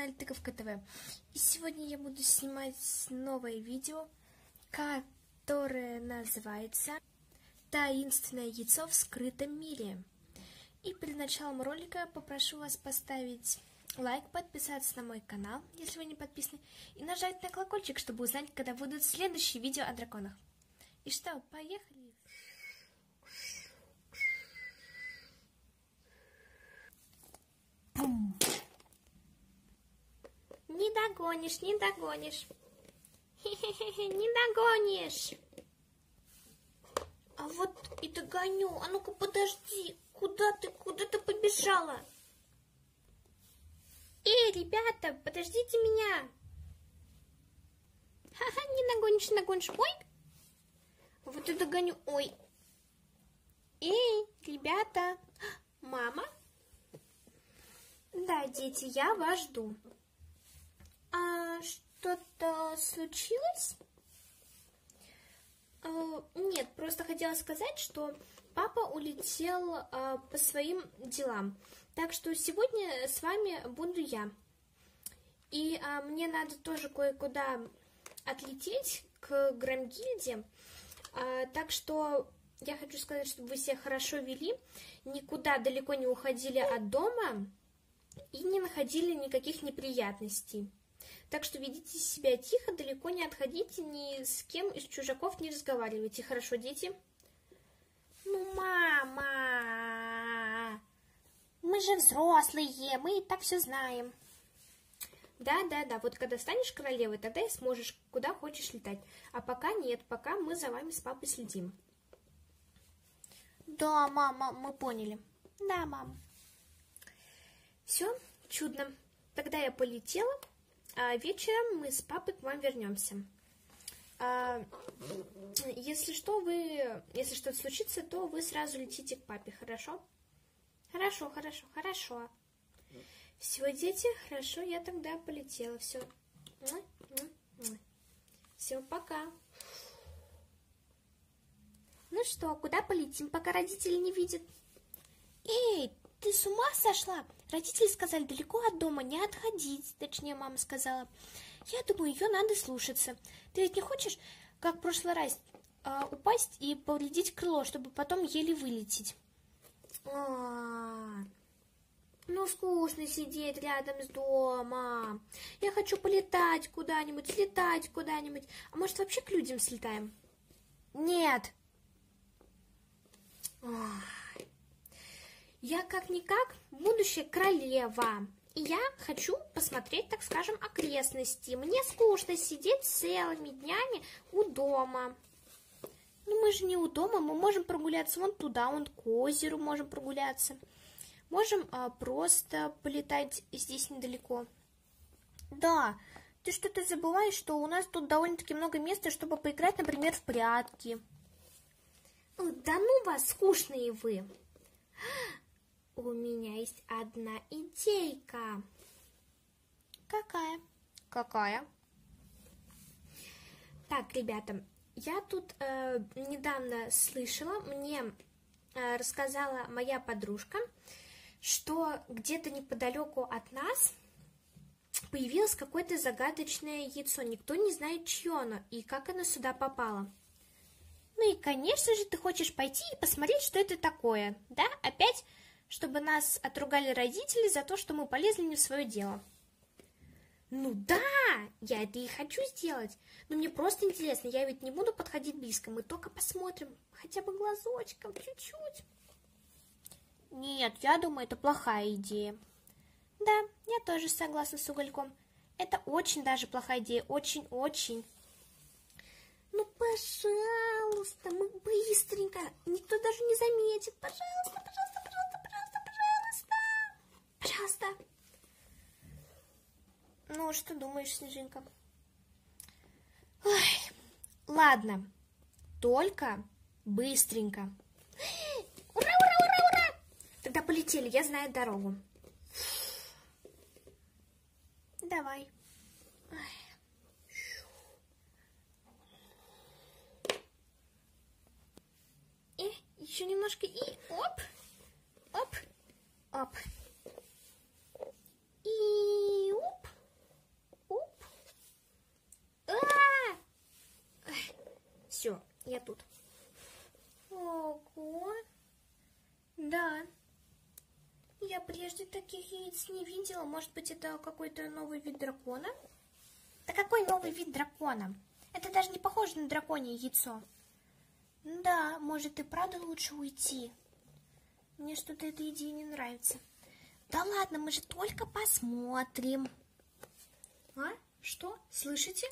канале Тыковка ТВ. И сегодня я буду снимать новое видео, которое называется «Таинственное яйцо в скрытом мире». И перед началом ролика попрошу вас поставить лайк, подписаться на мой канал, если вы не подписаны, и нажать на колокольчик, чтобы узнать, когда будут следующие видео о драконах. И что, поехали! Бум! Не догонишь, не догонишь. Хе-хе-хе, не догонишь. А вот и догоню. А ну-ка подожди. Куда ты побежала? Эй, ребята, подождите меня. Ха-ха, не догонишь, не догонишь. Ой. Вот и догоню. Ой. Эй, ребята. Мама? Да, дети, я вас жду. А что-то случилось? Нет, просто хотела сказать, что папа улетел по своим делам. Так что сегодня с вами буду я. И мне надо тоже кое-куда отлететь к Громгильде. Так что я хочу сказать, чтобы вы себя хорошо вели, никуда далеко не уходили от дома и не находили никаких неприятностей. Так что ведите себя тихо, далеко не отходите, ни с кем из чужаков не разговаривайте. Хорошо, дети? Ну, мама, мы же взрослые, мы и так все знаем. Да, вот когда станешь королевой, тогда и сможешь куда хочешь летать. А пока нет, пока мы за вами с папой следим. Да, мама, мы поняли. Да, мам. Все, чудно. Тогда я полетела. А вечером мы с папой к вам вернемся. Если что-то случится, то вы сразу летите к папе, хорошо? Хорошо. Все, дети, хорошо, я тогда полетела. Все. Все, пока. Ну что, куда полетим, пока родители не видят? Эй, ты с ума сошла? Родители сказали далеко от дома не отходить, точнее, мама сказала. Я думаю, ее надо слушаться. Ты ведь не хочешь, как в прошлый раз, упасть и повредить крыло, чтобы потом еле вылететь? Ну, скучно сидеть рядом с домом. Я хочу полетать куда-нибудь, слетать куда-нибудь. А может, вообще к людям слетаем? Нет. Я как-никак будущая королева, и я хочу посмотреть, так скажем, окрестности. Мне скучно сидеть целыми днями у дома. Ну, мы же не у дома, мы можем прогуляться вон туда, вон к озеру можем прогуляться. Можем просто полетать здесь недалеко. Да, ты что-то забываешь, что у нас тут довольно-таки много места, чтобы поиграть, например, в прятки. Да ну вас, скучные вы. У меня есть одна идейка. Какая? Так, ребята, я тут недавно слышала, мне рассказала моя подружка, что где-то неподалеку от нас появилось какое-то загадочное яйцо. Никто не знает, чье оно и как оно сюда попало. Ну и, конечно же, ты хочешь пойти и посмотреть, что это такое, да? Опять, чтобы нас отругали родители за то, что мы полезли не в свое дело. Ну да, я это и хочу сделать. Но мне просто интересно, я ведь не буду подходить близко, мы только посмотрим, хотя бы глазочком, чуть-чуть. Нет, я думаю, это плохая идея. Да, я тоже согласна с Угольком. Это очень даже плохая идея, очень-очень. Ну, пожалуйста, мы быстренько, никто даже не заметит. Пожалуйста. Ну, что думаешь, Снежинка? Ой, ладно, только быстренько. Ура! Тогда полетели, я знаю дорогу. Давай. Еще немножко и оп. И оп. Все, я тут. Ого. Да. Я прежде таких яиц не видела. Может быть, это какой-то новый вид дракона? Да какой новый вид дракона? Это даже не похоже на драконье яйцо. Да, может и правда лучше уйти. Мне что-то эта идея не нравится. Да ладно, мы же только посмотрим. А? Что? Слышите?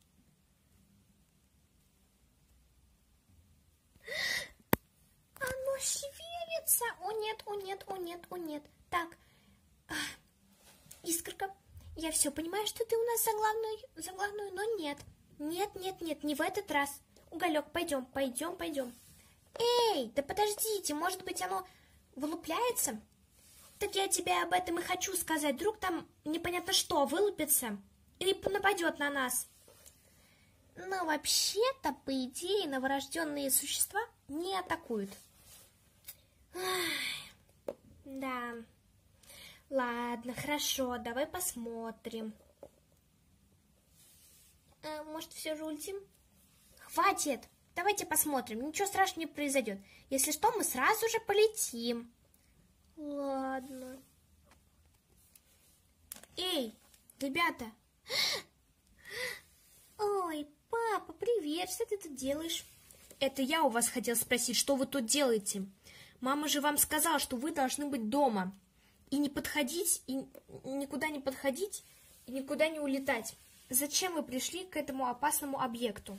Оно шевелится. О нет, о нет, о нет, о нет. Так, Искорка, я все понимаю, что ты у нас за главную, но нет. Нет, не в этот раз. Уголек, пойдем. Эй, да подождите, может быть, оно вылупляется? Так я тебе об этом и хочу сказать. Вдруг там непонятно что вылупится или нападет на нас. Но вообще-то, по идее, новорожденные существа не атакуют. Ах, да. Ладно, хорошо, давай посмотрим. Может, все же улетим? Хватит! Давайте посмотрим, ничего страшного не произойдет. Если что, мы сразу же полетим. Ладно. Эй, ребята! Ой, папа, привет, что ты тут делаешь? Это я у вас хотел спросить, что вы тут делаете? Мама же вам сказала, что вы должны быть дома. И не подходить, и никуда не подходить, и никуда не улетать. Зачем вы пришли к этому опасному объекту?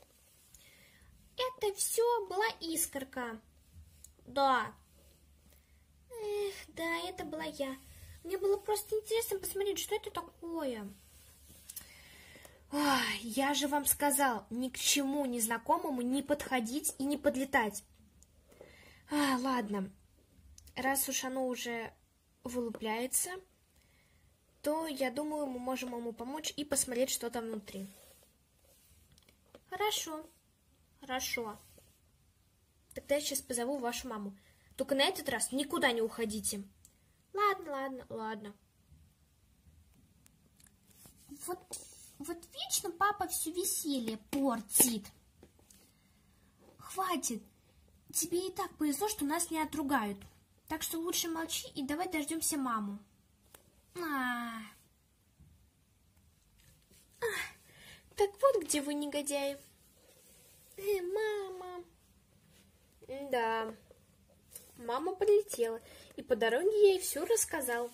Это все была Искорка. Да. Эх, да, это была я. Мне было просто интересно посмотреть, что это такое. Ой, я же вам сказал, ни к чему незнакомому не подходить и не подлетать. Ладно, раз уж оно уже вылупляется, то, я думаю, мы можем ему помочь и посмотреть, что там внутри. Хорошо. Тогда я сейчас позову вашу маму. Только на этот раз никуда не уходите. Ладно. Вот вечно папа все веселье портит. Хватит. Тебе и так повезло, что нас не отругают. Так что лучше молчи и давай дождемся маму. Так вот где вы, негодяи. Мама. Да, мама полетела, и по дороге я ей все рассказал.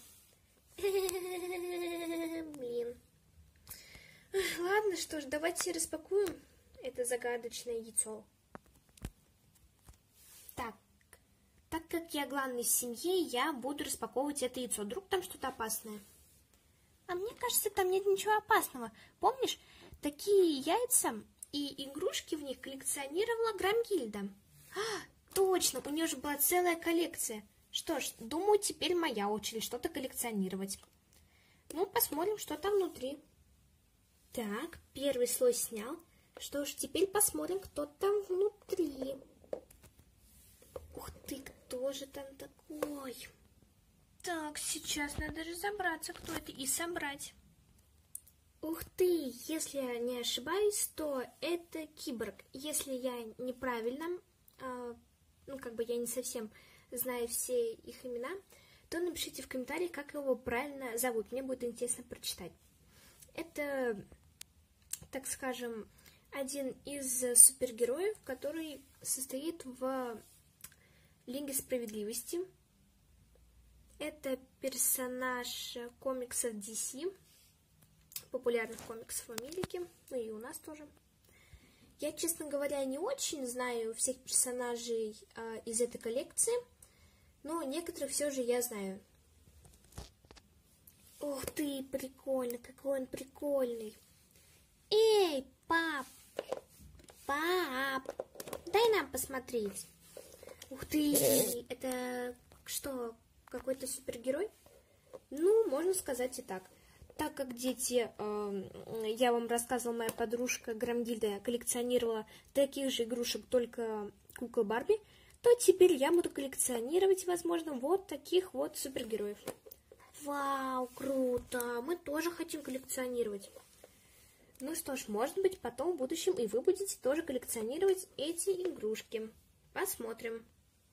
Блин. Ладно, что ж, давайте распакуем это загадочное яйцо. Так как я главный в семье, я буду распаковывать это яйцо. Вдруг там что-то опасное. А мне кажется, там нет ничего опасного. Помнишь, такие яйца и игрушки в них коллекционировала Громгильда. Точно, у нее же была целая коллекция. Что ж, думаю, теперь моя очередь что-то коллекционировать. Ну, посмотрим, что там внутри. Так, первый слой снял. Что ж, теперь посмотрим, кто там внутри. Ух ты, кто же там такой? Так, сейчас надо разобраться, кто это, и собрать. Ух ты, если я не ошибаюсь, то это киборг. Если я неправильно, я не совсем знаю все их имена, то напишите в комментариях, как его правильно зовут. Мне будет интересно прочитать. Это, так скажем, один из супергероев, который состоит в Лиге Справедливости. Это персонаж комиксов DC, популярных комиксов в Америке, ну и у нас тоже. Я, честно говоря, не очень знаю всех персонажей из этой коллекции, но некоторых все же я знаю. Ух ты, прикольно, какой он прикольный. Эй, пап, дай нам посмотреть. Ух ты, это что, какой-то супергерой? Ну, можно сказать и так. Так как дети, я вам рассказывала, моя подружка Громгильда коллекционировала таких же игрушек, только кукол Барби, то теперь я буду коллекционировать, возможно, вот таких вот супергероев. Вау, круто! Мы тоже хотим коллекционировать. Ну что ж, может быть, потом в будущем и вы будете тоже коллекционировать эти игрушки. Посмотрим.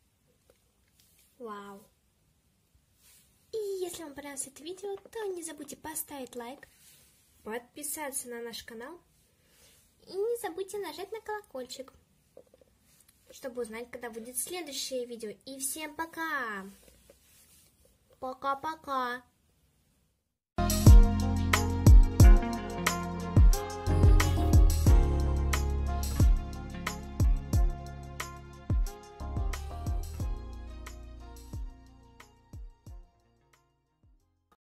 Вау. И если вам понравилось это видео, то не забудьте поставить лайк, подписаться на наш канал и не забудьте нажать на колокольчик, чтобы узнать, когда выйдет следующее видео. И всем пока! Пока-пока!